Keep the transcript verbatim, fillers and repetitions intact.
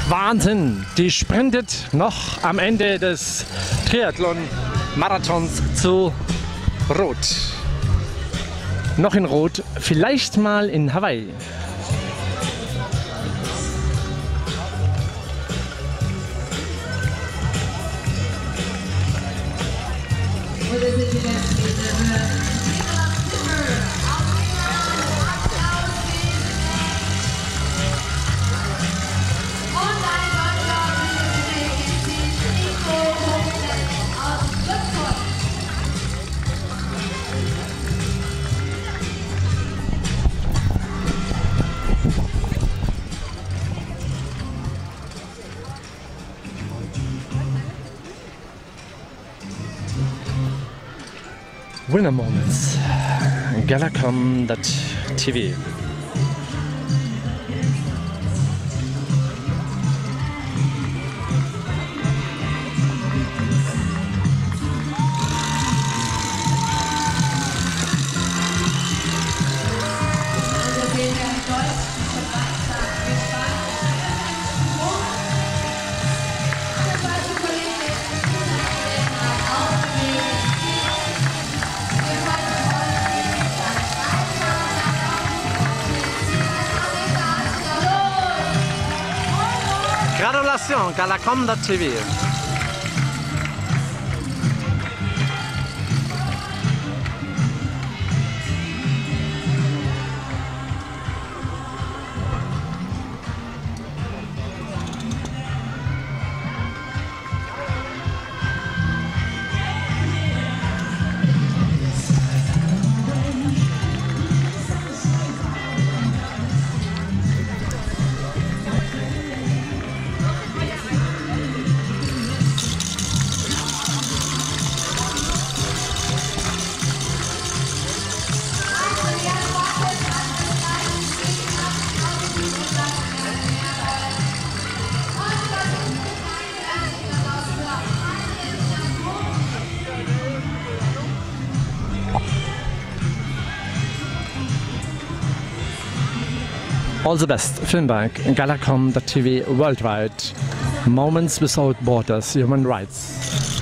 Wahnsinn, die sprintet noch am Ende des Triathlon-Marathons zu Rot. Noch in Rot, vielleicht mal in Hawaii. Winner Moments, Galacom dot T V. Gratulation, Galacom dot T V. All the best, Filmbank, Galacom dot T V worldwide. Moments without borders, human rights.